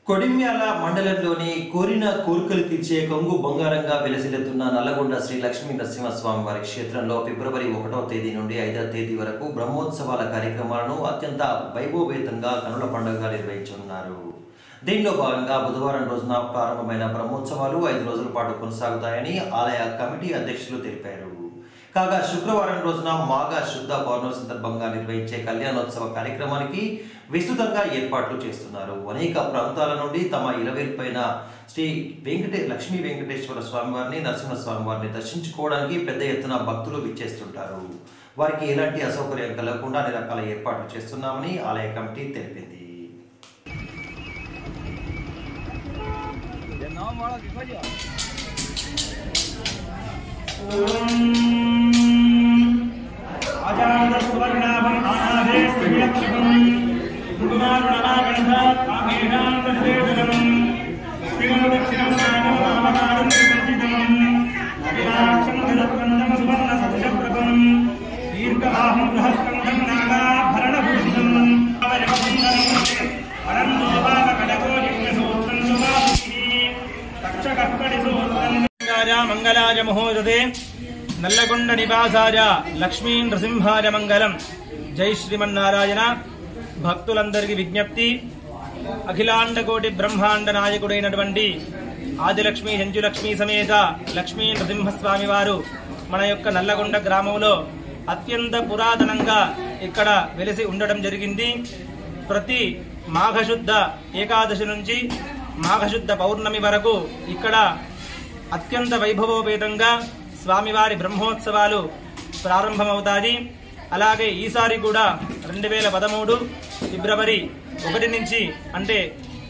కొడిమ్యాల మండలంలోని కోరిన కోరికలు తీర్చే కొంగు బంగారంగా వెలసిల్లుతున్న నల్లగొండ శ్రీ లక్ష్మీ నరసింహస్వామి వారి క్షేత్రంలో ఫిబ్రవరి 1వ తేదీ నుండి 5వ తేదీ వరకు బ్రహ్మోత్సవాల కార్యక్రమాలను అత్యంత వైభవపేతంగా కనుల పండుగగా నిర్వహించనున్నారు. దీనిలో భాగంగా బుధవారం రోజున ప్రారంభమైన బ్రహ్మోత్సవాలు 5 రోజుల పాటు కొనసాగుతాయని ఆలయ కమిటీ అధ్యక్షులు తెలిపారు. కాగా శుక్రవారం రోజున మాఘ శుద్ధ పౌర్ణమి సందర్భంగా నిర్వహించే కళ్యాణోత్సవ కార్యక్రమానికి విస్తృతంగా ఏర్పాట్లు చేస్తున్నారు. అనేక ప్రాంతాల నుండి తమ ఇలవేల్పైన శ్రీ లక్ష్మీ వెంకటేశ్వర స్వామివారిని నరసింహస్వామి వారిని దర్శించుకోవడానికి పెద్ద ఎత్తున భక్తులు విచ్చేస్తుంటారు. వారికి ఎలాంటి అసౌకర్యం కలగకుండా అన్ని రకాల ఏర్పాట్లు చేస్తున్నామని ఆలయ కమిటీ తెలిపింది. మంగళాయ మహోదతే నల్లగొండ నివాసాయ లక్ష్మీ నృసింహాయ మంగళం. జై శ్రీమన్నారాయణ. భక్తులందరికీ విజ్ఞప్తి, అఖిలాండ కోటి బ్రహ్మాండ నాయకుడైనటువంటి ఆదిలక్ష్మి హంచులక్ష్మి సమేత లక్ష్మీ నృసింహస్వామి వారు మన యొక్క నల్లగొండ గ్రామంలో అత్యంత పురాతనంగా ఇక్కడ వెలిసి ఉండడం జరిగింది. ప్రతి మాఘశుద్ధ ఏకాదశి నుంచి మాఘశుద్ధ పౌర్ణమి వరకు ఇక్కడ అత్యంత వైభవోపేతంగా స్వామివారి బ్రహ్మోత్సవాలు ప్రారంభమవుతాయి. అలాగే ఈసారి కూడా 2013 ఫిబ్రవరి 1 నుంచి అంటే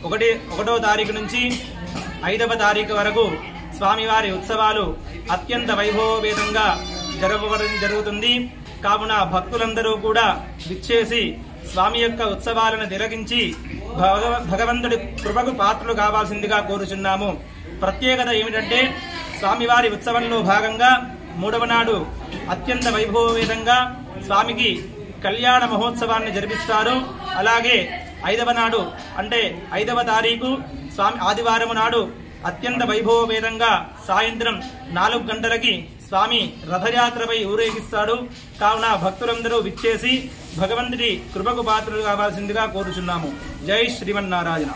1వ తారీఖు నుంచి 5వ తారీఖు వరకు స్వామివారి ఉత్సవాలు అత్యంత వైభవోపేతంగా జరపడం జరుగుతుంది. కావున భక్తులందరూ కూడా విచ్చేసి స్వామి యొక్క ఉత్సవాలను తిలకించి భగవంతుడి కృపకు పాత్రలు కావాల్సిందిగా కోరుచున్నాము. ప్రత్యేకత ఏమిటంటే స్వామివారి ఉత్సవంలో భాగంగా 3వ నాడు అత్యంత వైభవవేదంగా స్వామికి కళ్యాణ మహోత్సవాన్ని జరిపిస్తారు. అలాగే 5వ నాడు అంటే 5వ తారీఖు స్వామి ఆదివారం నాడు అత్యంత వైభవవేదంగా సాయంత్రం 4 గంటలకి స్వామి రథయాత్రపై ఊరేగిస్తాడు. కావున భక్తులందరూ విచ్చేసి భగవంతుడి కృపకు పాత్రలు కావాల్సిందిగా కోరుచున్నాము. జై శ్రీమన్నారాయణ.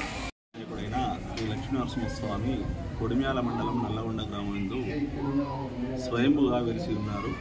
శ్రీ లక్ష్మీ నరసింహస్వామి కొడిమ్యాల మండలం నల్లగొండ గ్రామంలో స్వయంభుగా వెలిసి ఉన్నారు.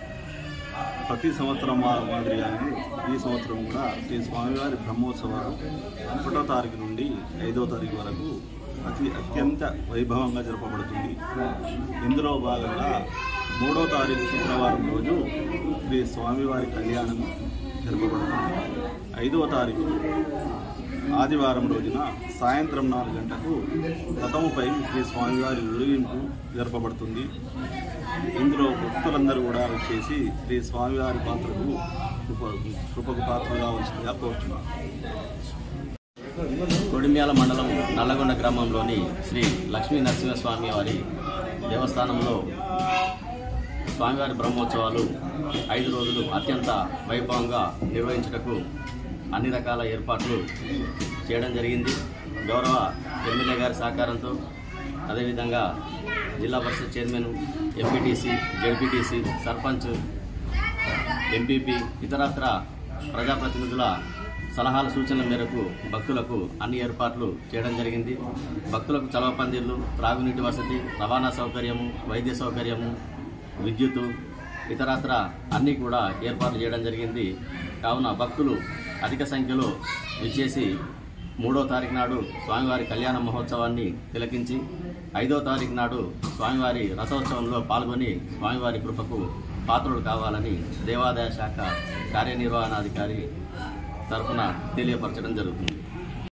ప్రతి సంవత్సరం మాదిరిగానే ఈ సంవత్సరం కూడా శ్రీ స్వామివారి బ్రహ్మోత్సవాలు 1వ తారీఖు నుండి 5వ తారీఖు వరకు అత్యంత వైభవంగా జరపబడుతుంది. ఇందులో భాగంగా 3వ తారీఖు శుక్రవారం రోజు శ్రీ స్వామివారి కళ్యాణం జరపబడుతుంది. 5వ తారీఖు ఆదివారం రోజున సాయంత్రం 4 గంటలకు రథముపై శ్రీ స్వామివారి ఊరేగింపు జరపబడుతుంది. ఇందులో భక్తులందరూ కూడా వచ్చేసి శ్రీ స్వామివారి పాత్రకు కృపకు పాత్రగా వచ్చిందిగా కోరుచున్నారు. కొడిమ్యాల మండలం నల్లగొండ గ్రామంలోని శ్రీ లక్ష్మీ నరసింహస్వామి వారి దేవస్థానంలో స్వామివారి బ్రహ్మోత్సవాలు 5 రోజులు అత్యంత వైభవంగా నిర్వహించుటకు అన్ని రకాల ఏర్పాట్లు చేయడం జరిగింది. గౌరవ ఎమ్మెల్యే గారి సహకారంతో, అదేవిధంగా జిల్లా పరిషత్ chairman, MPTC, ZPTC, sarpanch, MPP, ఇతరత్ర ప్రజాప్రతినిధుల సలహాల సూచనల మేరకు భక్తులకు అన్ని ఏర్పాట్లు చేయడం జరిగింది. భక్తులకు చలవ పందిర్లు, త్రాగునీటి వసతి, రవాణా సౌకర్యము, వైద్య సౌకర్యము, విద్యుత్తు, ఇతరత్ర అన్నీ కూడా ఏర్పాట్లు చేయడం జరిగింది. కావున భక్తులు అధిక సంఖ్యలో విచ్చేసి 3వ తారీఖు నాడు స్వామివారి కళ్యాణ మహోత్సవాన్ని తిలకించి 5వ తారీఖు నాడు స్వామివారి రథోత్సవంలో పాల్గొని స్వామివారి కృపకు పాత్రులు కావాలని దేవాదాయ శాఖ కార్యనిర్వహణాధికారి తరఫున తెలియపరచడం జరుగుతుంది.